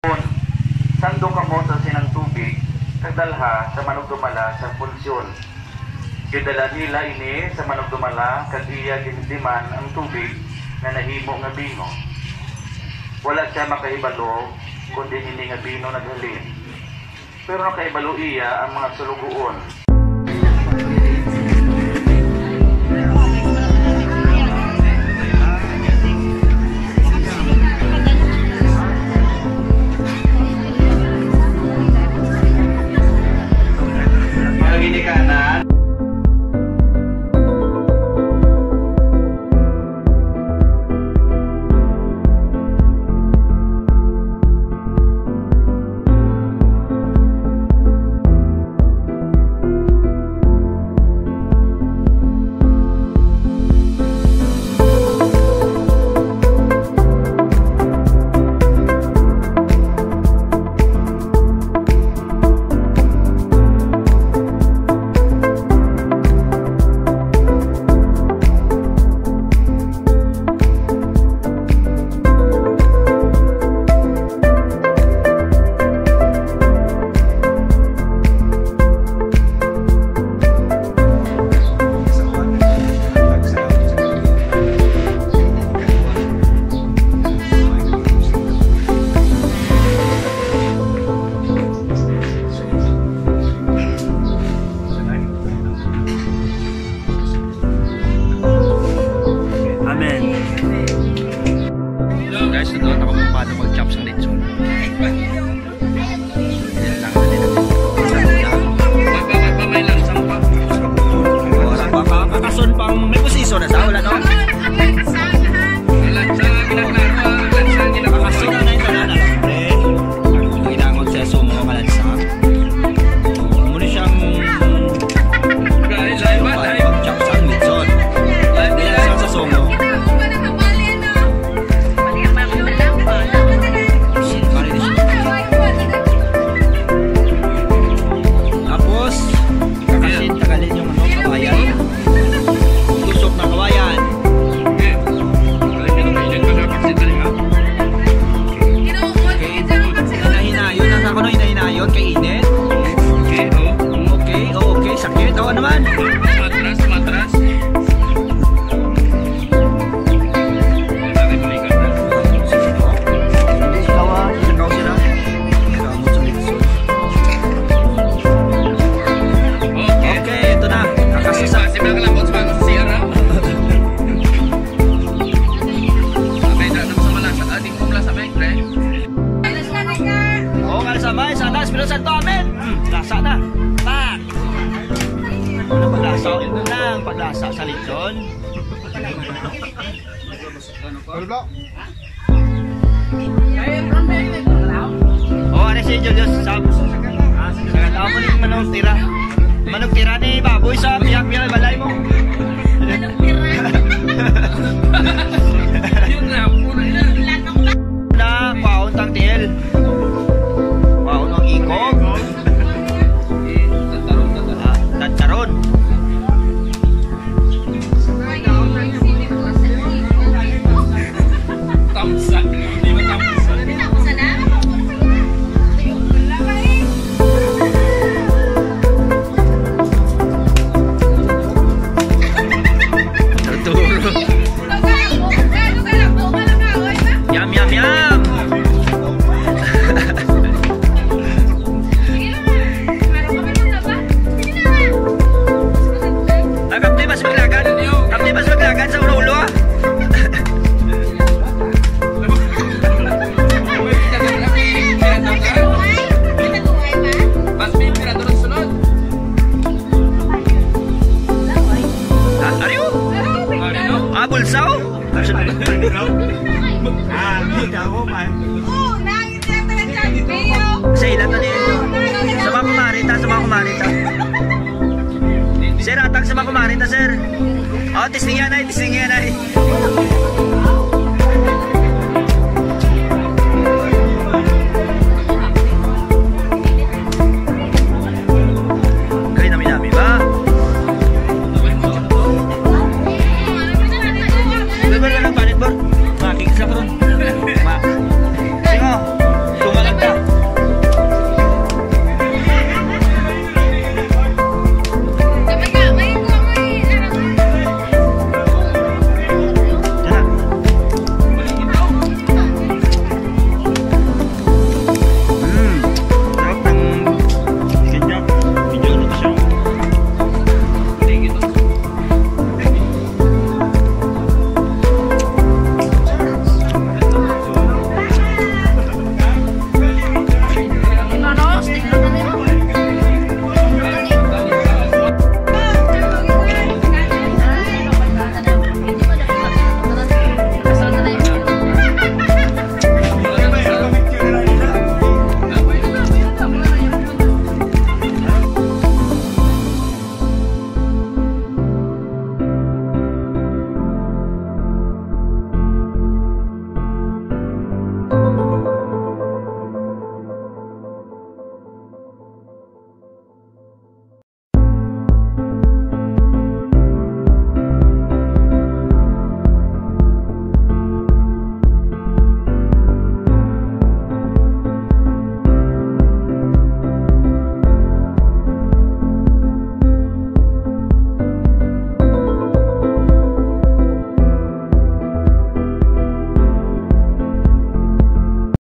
Sando ka mo sa sinang tubig, kagdalha sa manugdumala sa pulsyon. Kidala nila ini sa manugdumala, kagiya gindiman ang tubig na nahimo nga bino. Wala siya makaibalo, kundi hindi nga bino naghalin. Pero nakaibalo iya ang mga sulugoon. Paglasa sa lechon. Oh, ano si Julius? Sagad mo ng manong tira. Manong tira ni baboy sa piyak-piyak balay mo. Manong tira. Yun na, puro na. Na, paon tang tiil. Paon ang ikog. Tataron. Tamsan. Hindi mo tamsan. Tamsan na? Tuturo. Yum, yum, yum. Kapte mas maglagan. Kapte mas maglagan sa ulo-ulo ah. Bulsaw? Sa ilan na nito? Sa mga kumarita, sa mga kumarita. Sir, atang sa mga kumarita, sir. Oh, testing yan ay, testing yan ay.